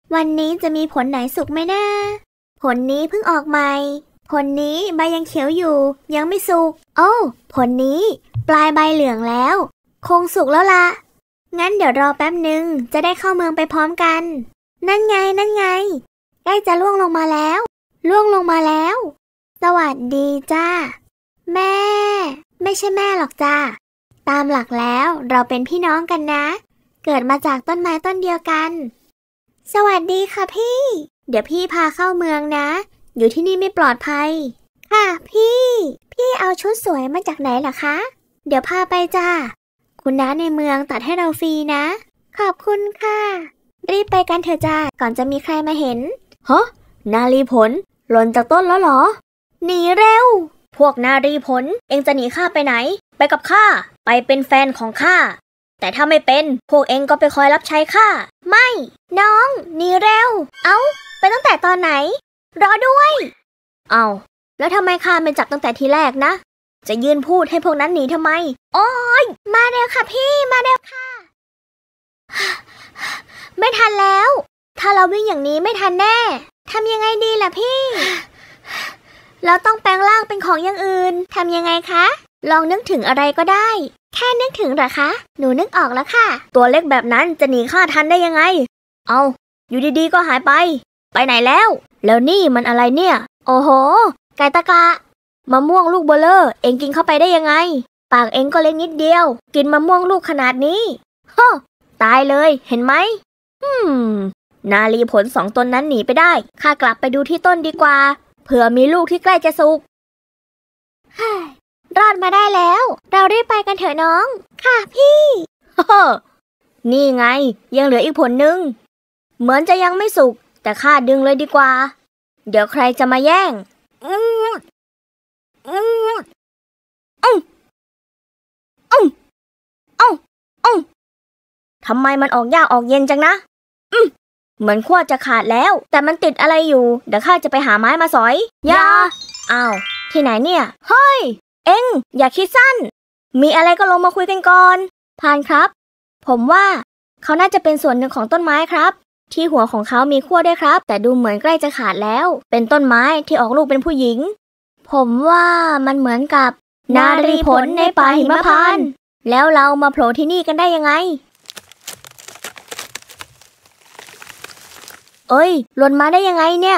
วันนี้จะมีผลไหนสุกไหมนะผลนี้เพิ่งออกใหม่ผลนี้ใบยังเขียวอยู่ยังไม่สุกโอ้ผลนี้ปลายใบเหลืองแล้วคงสุกแล้วล่ะงั้นเดี๋ยวรอแป๊บหนึ่งจะได้เข้าเมืองไปพร้อมกันนั่นไงใกล้จะล่วงลงมาแล้วสวัสดีจ้าแม่ไม่ใช่แม่หรอกจ้าตามหลักแล้วเราเป็นพี่น้องกันนะเกิดมาจากต้นไม้ต้นเดียวกันสวัสดีค่ะพี่เดี๋ยวพี่พาเข้าเมืองนะอยู่ที่นี่ไม่ปลอดภัยค่ะพี่เอาชุดสวยมาจากไหนล่ะคะเดี๋ยวพาไปจ้าคุณน้าในเมืองตัดให้เราฟรีนะขอบคุณค่ะรีบไปกันเถอะจ้าก่อนจะมีใครมาเห็นฮะนารีผลหล่นจากต้นแล้วเหรอหนีเร็วพวกนารีผลเอ็งจะหนีข้าไปไหนไปกับข้าไปเป็นแฟนของข้าแต่ถ้าไม่เป็นพวกเอ็งก็ไปคอยรับใช้ข้าไม่น้องหนีเร็วเอ้าไปตั้งแต่ตอนไหนรอด้วยเอาแล้วทำไมข้าไม่จับตั้งแต่ทีแรกนะจะยืนพูดให้พวกนั้นหนีทำไมโอ๊ยมาเร็วค่ะพี่มาเร็วค่ะไม่ทันแล้วถ้าเราวิ่งอย่างนี้ไม่ทันแน่ทำยังไงดีล่ะพี่เราต้องแปลงร่างเป็นของอย่างอื่นทำยังไงคะลองนึกถึงอะไรก็ได้แค่นึกถึงเหรอคะหนูนึกออกแล้วค่ะตัวเล็กแบบนั้นจะหนีข้าทันได้ยังไงเอาอยู่ดีๆก็หายไปไหนแล้วนี่มันอะไรเนี่ยโอ้โหไก่ตะกะมะม่วงลูกเบลอเอ็งกินเข้าไปได้ยังไงปากเอ็งก็เล็กนิดเดียวกินมะม่วงลูกขนาดนี้ฮะตายเลยเห็นไหมนาลีผล2ตนนั้นหนีไปได้ข้ากลับไปดูที่ต้นดีกว่าเผื่อมีลูกที่ใกล้จะสุกรอดมาได้แล้วเรารีบไปกันเถอะน้องค่ะพี่นี่ไงยังเหลืออีกผลนึงเหมือนจะยังไม่สุกแต่ข้าดึงเลยดีกว่าเดี๋ยวใครจะมาแย่งทำไมมันออกยากออกเย็นจังนะเหมือนขั้วจะขาดแล้วแต่มันติดอะไรอยู่เดี๋ยวข้าจะไปหาไม้มาสอยอย่าอ้าวที่ไหนเนี่ยเฮ้ยเอ็งอย่าคิดสั้นมีอะไรก็ลงมาคุยกันก่อนพานครับผมว่าเขาน่าจะเป็นส่วนหนึ่งของต้นไม้ครับที่หัวของเขามีขั้วด้วยครับแต่ดูเหมือนใกล้จะขาดแล้วเป็นต้นไม้ที่ออกลูกเป็นผู้หญิงผมว่ามันเหมือนกับนารีผลในป่าหิมพานต์แล้วเรามาโผล่ที่นี่กันได้ยังไงเอ้ยหล่นมาได้ยังไงเนี่ย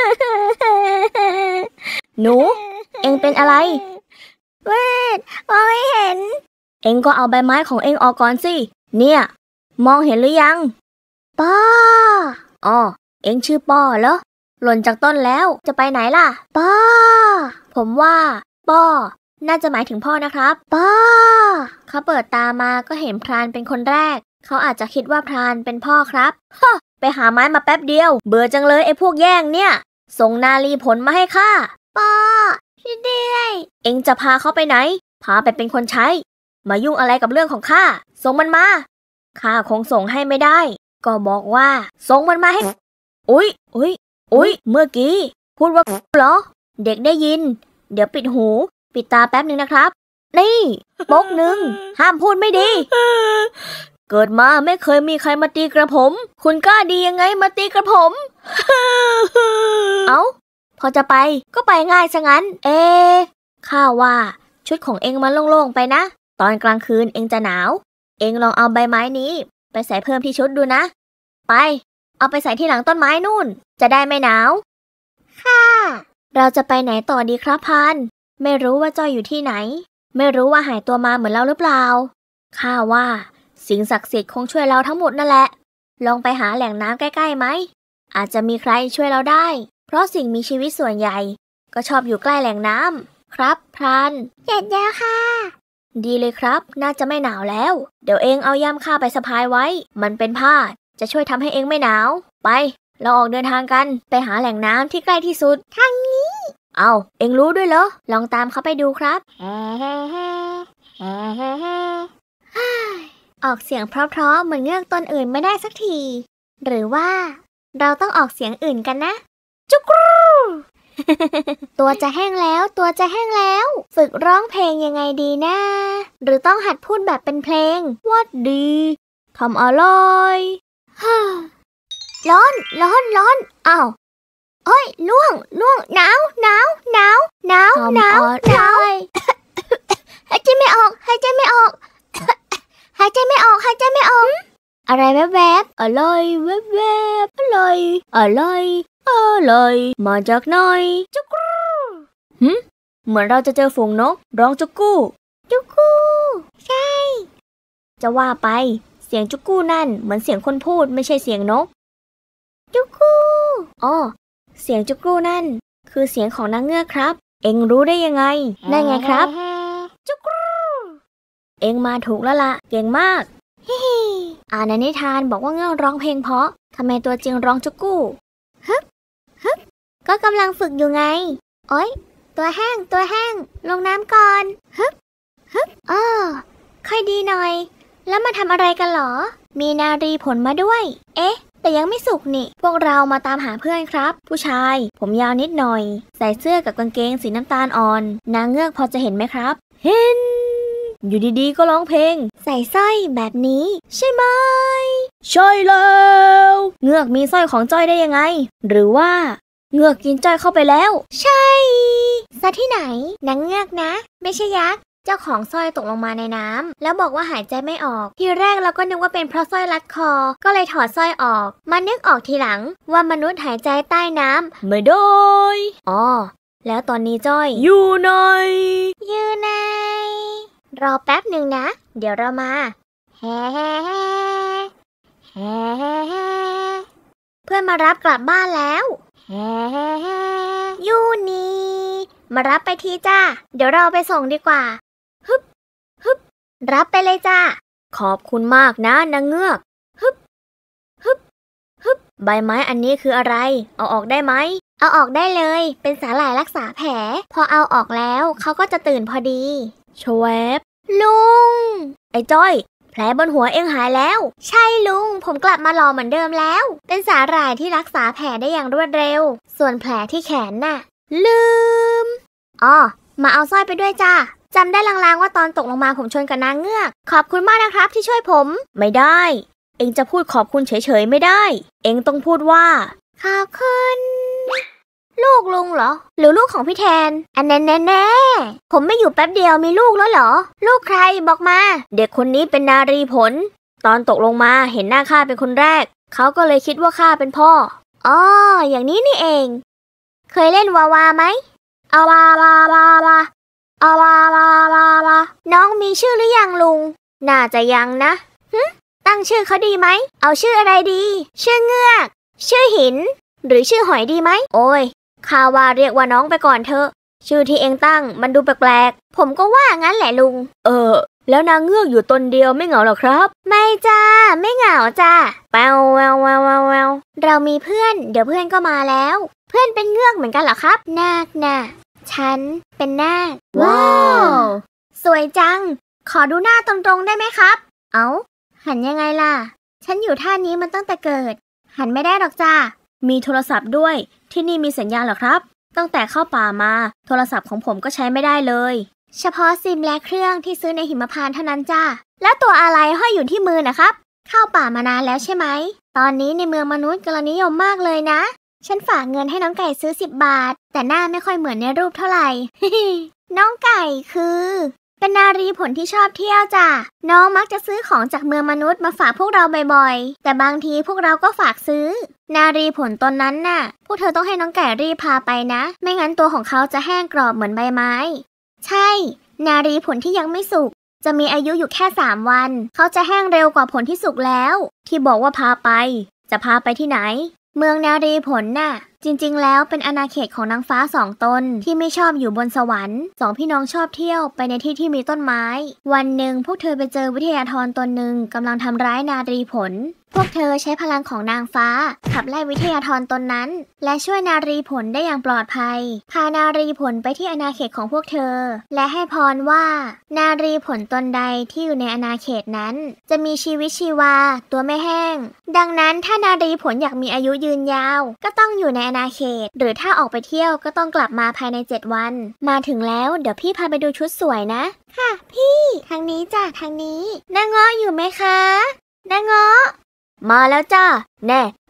หนูเอ็งเป็นอะไรเวทมองไม่เห็นเอ็งก็เอาใบไม้ของเอ็งออกก่อนสิเนี่ยมองเห็นหรือยังป้ออ๋อเอ็งชื่อป้อเหรอหล่นจากต้นแล้วจะไปไหนล่ะป้อผมว่าป้อน่าจะหมายถึงพ่อนะครับป้อเขาเปิดตามาก็เห็นพรานเป็นคนแรกเขาอาจจะคิดว่าพรานเป็นพ่อครับฮะไปหาไม้มาแป๊บเดียวเบื่อจังเลยไอ้พวกแย่งเนี่ยส่งนาลีผลมาให้ข้าป้อช่วยด้วยเอ็งจะพาเขาไปไหนพาไปเป็นคนใช้มายุ่งอะไรกับเรื่องของข้าส่งมันมาข้าคงส่งให้ไม่ได้ก็บอกว่าส่งมันมาให้อุ๊ยเมื่อกี้พูดว่าเหรอเด็กได้ยินเดี๋ยวปิดหูปิดตาแป๊บนึงนะครับนี่โป๊กนึงห้ามพูดไม่ดีเกิดมาไม่เคยมีใครมาตีกระผมคุณกล้าดียังไงมาตีกระผม เอ้าพอจะไปก็ไปง่ายซะงั้นข้าว่าชุดของเอ็งมันโล่งๆไปนะตอนกลางคืนเอ็งจะหนาวเอ็งลองเอาใบไม้นี้ไปใส่เพิ่มที่ชุดดูนะไปเอาไปใส่ที่หลังต้นไม้นู่นจะได้ไม่หนาวค่ะเราจะไปไหนต่อดีครับพานไม่รู้ว่าจอยอยู่ที่ไหนไม่รู้ว่าหายตัวมาเหมือนเราหรือเปล่าข้าว่าสิ่งศักดิ์สิทธิ์คงช่วยเราทั้งหมดนั่นแหละลองไปหาแหล่งน้ำใกล้ๆไหมอาจจะมีใครช่วยเราได้เพราะสิ่งมีชีวิตส่วนใหญ่ก็ชอบอยู่ใกล้แหล่งน้ำครับพรานเจ็ดแล้วค่ะดีเลยครับน่าจะไม่หนาวแล้วเดี๋ยวเองเอาย่ามข้าไปสะพายไว้มันเป็นผ้าจะช่วยทำให้เองไม่หนาวไปเราออกเดินทางกันไปหาแหล่งน้ำที่ใกล้ที่สุดทางนี้เอาเอ็งรู้ด้วยเหรอลองตามเขาไปดูครับออกเสียงเพราะๆเหมือนเงือกตนอื่นไม่ได้สักทีหรือว่าเราต้องออกเสียงอื่นกันนะจุกรู ตัวจะแห้งแล้วฝึกร้องเพลงยังไงดีนะหรือต้องหัดพูดแบบเป็นเพลงวัดดีทำอะไรร้อนอ้าวเฮ้ยล่วงหนาวหายใจไม่ออกอะไรแวบอะไรแวบอะไรมาจากไหนจุกรูเหมือนเราจะเจอฝูงนกร้องจุกกู้ใช่จะว่าไปเสียงจุกกู้นั่นเหมือนเสียงคนพูดไม่ใช่เสียงนกจุกกู้อ๋อเสียงจุกกู้นั่นคือเสียงของนางเงือกครับเอ็งรู้ได้ยังไงได้ไงครับจุกกู้เอ็งมาถูกแล้วล่ะเก่งมากในนิทานบอกว่าเงือกร้องเพลงเพราะทำไมตัวจริงร้องจุกกู้ฮึบก็กำลังฝึกอยู่ไงโอ๊ยตัวแห้งลงน้ำก่อนฮึบค่อยดีหน่อยแล้วมาทำอะไรกันหรอมีนารีผลมาด้วยเอ๊ะแต่ยังไม่สุกนี่พวกเรามาตามหาเพื่อนครับผู้ชายผมยาวนิดหน่อยใส่เสื้อกับกางเกงสีน้ำตาลอ่อนนางเงือกพอจะเห็นไหมครับเห็นอยู่ดีๆก็ร้องเพลงใส่สร้อยแบบนี้ใช่ไหมใช่แล้วเงือกมีสร้อยของจ้อยได้ยังไงหรือว่าเงือกกินจ้อยเข้าไปแล้วใช่ซะที่ไหนนางเงือกนะไม่ใช่ยักษ์เจ้าของสร้อยตกลงมาในน้ำแล้วบอกว่าหายใจไม่ออกทีแรกเราก็นึกว่าเป็นเพราะสร้อยรัดคอก็เลยถอดสร้อยออกมานึกออกทีหลังว่ามนุษย์หายใจใต้น้ำไม่ได้อ๋อแล้วตอนนี้จ้อยอยู่ไหนรอแป๊บหนึ่งนะเดี๋ยวเรามาแฮ่เพื่อนมารับกลับบ้านแล้วยูนี่มารับไปทีจ้าเดี๋ยวเราไปส่งดีกว่าฮึบรับไปเลยจ้าขอบคุณมากนะนางเงือกฮึบใบไม้อันนี้คืออะไรเอาออกได้ไหมเอาออกได้เลยเป็นสาหร่ายรักษาแผลพอเอาออกแล้วเขาก็จะตื่นพอดีชวบลุงไอ้จ้อยแผลบนหัวเอ็งหายแล้วใช่ลุงผมกลับมาหล่อเหมือนเดิมแล้วเป็นสาหร่ายที่รักษาแผลได้อย่างรวดเร็วส่วนแผลที่แขนน่ะลืมมาเอาสร้อยไปด้วยจ้าจำได้ลางๆว่าตอนตกลงมาผมชนกับนางเงือกขอบคุณมากนะครับที่ช่วยผมไม่ได้เอ็งจะพูดขอบคุณเฉยๆไม่ได้เอ็งต้องพูดว่าขอบคุณลูกลุงเหรอหรือลูกของพี่แทนอันแน่ผมไม่อยู่แป๊บเดียวมีลูกแล้วเหรอลูกใครบอกมาเด็กคนนี้เป็นนารีผลตอนตกลงมาเห็นหน้าข้าเป็นคนแรกเขาก็เลยคิดว่าข้าเป็นพ่ออย่างนี้นี่เองเคยเล่นวาวาไหมเอาวาน้องมีชื่อหรือยังลุงน่าจะยังนะตั้งชื่อเขาดีไหมเอาชื่ออะไรดีชื่อเงือกชื่อหินหรือชื่อหอยดีไหมโอ้ยข้าว่าเรียกว่าน้องไปก่อนเถอะชื่อที่เองตั้งมันดูแปลกๆผมก็ว่างั้นแหละลุงแล้วนางเงือกอยู่ตนเดียวไม่เหงาหรอครับไม่จ้าไม่เหงาจ้าแววเรามีเพื่อนเดี๋ยวเพื่อนก็มาแล้วเพื่อนเป็นเงือกเหมือนกันเหรอครับนาคน่ะฉันเป็นนาคว้าวสวยจังขอดูหน้าตรงๆได้ไหมครับหันยังไงล่ะฉันอยู่ท่านี้มันตั้งแต่เกิดหันไม่ได้หรอกจ้ามีโทรศัพท์ด้วยที่นี่มีสัญญาณเหรอครับตั้งแต่เข้าป่ามาโทรศัพท์ของผมก็ใช้ไม่ได้เลยเฉพาะซิมและเครื่องที่ซื้อในหิมพานต์เท่านั้นจ้าแล้วตัวอะไรห้อยอยู่ที่มือนะครับเข้าป่ามานานแล้วใช่ไหมตอนนี้ในเมืองมนุษย์กำลังนิยมมากเลยนะฉันฝากเงินให้น้องไก่ซื้อ10 บาทแต่หน้าไม่ค่อยเหมือนในรูปเท่าไหร่ น้องไก่คือเป็นนารีผลที่ชอบเที่ยวจ้ะน้องมักจะซื้อของจากเมืองมนุษย์มาฝากพวกเราบ่อยๆแต่บางทีพวกเราก็ฝากซื้อนารีผลตนนั้นน่ะพวกเธอต้องให้น้องไก่รีบพาไปนะไม่งั้นตัวของเขาจะแห้งกรอบเหมือนใบไม้ใช่นารีผลที่ยังไม่สุกจะมีอายุอยู่แค่3 วันเขาจะแห้งเร็วกว่าผลที่สุกแล้วที่บอกว่าพาไปจะพาไปที่ไหนเมืองนารีผลน่ะจริงๆแล้วเป็นอาณาเขตของนางฟ้า2 ตนที่ไม่ชอบอยู่บนสวรรค์2 พี่น้องชอบเที่ยวไปในที่ที่มีต้นไม้วันหนึ่งพวกเธอไปเจอวิทยาธรตนหนึ่งกำลังทำร้ายนารีผลพวกเธอใช้พลังของนางฟ้าขับไล่วิทยาธรตนนั้นและช่วยนารีผลได้อย่างปลอดภัยพานารีผลไปที่อาณาเขตของพวกเธอและให้พรว่านารีผลตนใดที่อยู่ในอาณาเขตนั้นจะมีชีวิตชีวาตัวไม่แห้งดังนั้นถ้านารีผลอยากมีอายุยืนยาวก็ต้องอยู่ในอาณาเขตหรือถ้าออกไปเที่ยวก็ต้องกลับมาภายใน7 วันมาถึงแล้วเดี๋ยวพี่พาไปดูชุดสวยนะค่ะพี่ทางนี้จ้ะทางนี้นางเงาะอยู่ไหมคะนางเงาะมาแล้วจ้าแน่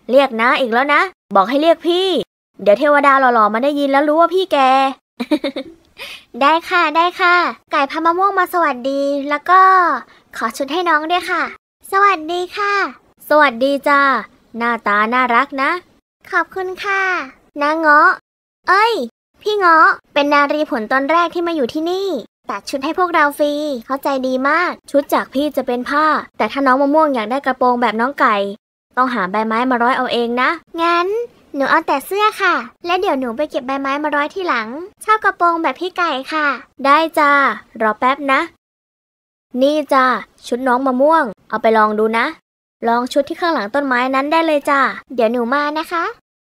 เรียกนะอีกแล้วนะ บอกให้เรียกพี่ เดี๋ยวเทวดาหล่อๆมาได้ยินแล้วรู้ว่าพี่แก ได้ค่ะได้ค่ะ ไก่พามะม่วงมาสวัสดี แล้วก็ขอชุดให้น้องด้วยค่ะ สวัสดีค่ะ สวัสดีจ้าหน้าตาน่ารักนะ ขอบคุณค่ะนางเงาะเอ้ยพี่เงาะเป็นนารีผลตอนแรกที่มาอยู่ที่นี่ตัดชุดให้พวกเราฟรีเข้าใจดีมากชุดจากพี่จะเป็นผ้าแต่ถ้าน้องมะม่วงอยากได้กระโปรงแบบน้องไก่ต้องหาใบไม้มาร้อยเอาเองนะงั้นหนูเอาแต่เสื้อค่ะและเดี๋ยวหนูไปเก็บใบไม้มาร้อยที่หลังชอบกระโปรงแบบพี่ไก่ค่ะได้จ้ารอแป๊บนะนี่จ้าชุดน้องมะม่วงเอาไปลองดูนะลองชุดที่ข้างหลังต้นไม้นั้นได้เลยจ้าเดี๋ยวหนูมานะคะ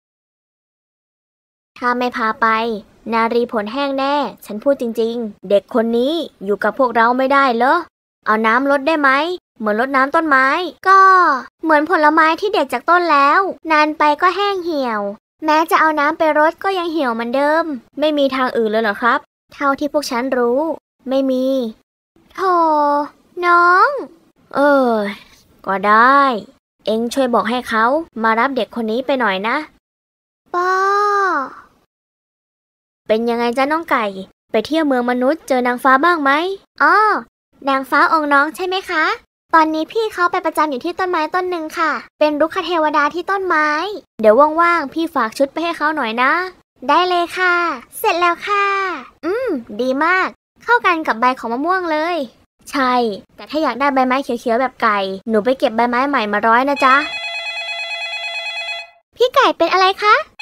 ถ้าไม่พาไปนารีผลแห้งแน่ฉันพูดจริงๆเด็กคนนี้อยู่กับพวกเราไม่ได้เหรอเอาน้ำรดได้ไหมเหมือนรดน้ำต้นไม้ก็เหมือนผลไม้ที่เด็ดจากต้นแล้วนานไปก็แห้งเหี่ยวแม้จะเอาน้ำไปรดก็ยังเหี่ยวเหมือนเดิมไม่มีทางอื่นเลยเหรอครับเท่าที่พวกฉันรู้ไม่มีโธ่น้องก็ได้เอ็งช่วยบอกให้เขามารับเด็กคนนี้ไปหน่อยนะป้าเป็นยังไงจ๊ะน้องไก่ไปเที่ยวเมืองมนุษย์เจอนางฟ้าบ้างไหมอ้อนางฟ้าองค์น้องใช่ไหมคะตอนนี้พี่เขาไปประจำอยู่ที่ต้นไม้ต้นหนึ่งค่ะเป็นรุกขเทวดาที่ต้นไม้เดี๋ยวว่างๆพี่ฝากชุดไปให้เขาหน่อยนะได้เลยค่ะเสร็จแล้วค่ะดีมากเข้ากันกับใบของมะม่วงเลยใช่แต่ถ้าอยากได้ใบไม้เขียวๆแบบไก่หนูไปเก็บใบไม้ใหม่มาร้อยนะจ๊ะพี่ไก่เป็นอะไรคะ